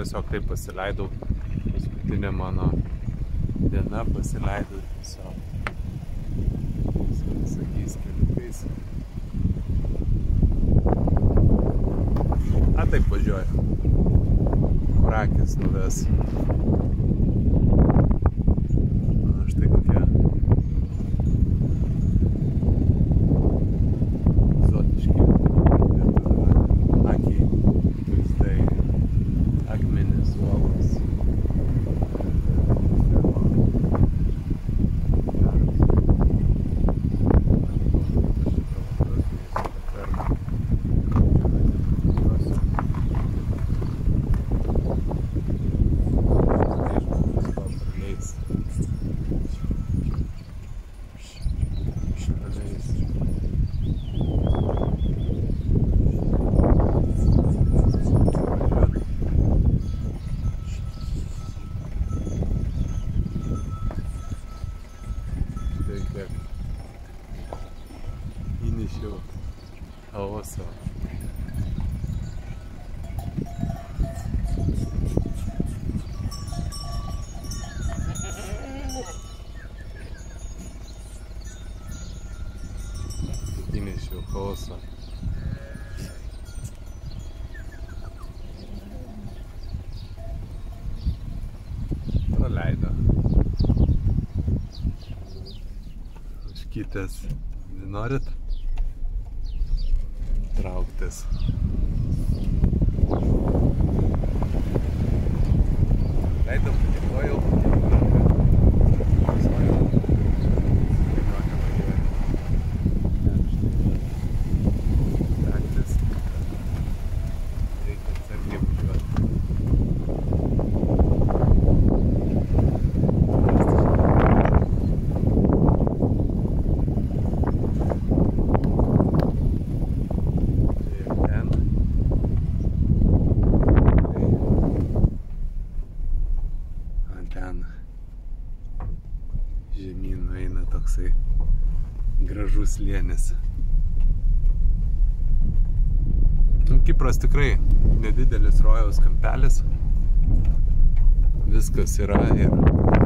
tiesiog taip pasileidau. Paskutinė mano diena, pasileidau tiesiog visokiais keliukais. A, taip važiuoju. Kur akis nuves. Na, štai kokia egzotiški akiai vaizdai, akmenys, uolos. Įnešiau chaoso. Įnešiau chaoso. Praleido. Užkytės. Nenorit? Trauktis. Leidom, patikojau. Taktis. Reikia atsargiai važiuoti. Ten žemyn eina toksai gražus slėnis. Kipras tikrai nedidelis rojaus kampelis. Viskas yra ir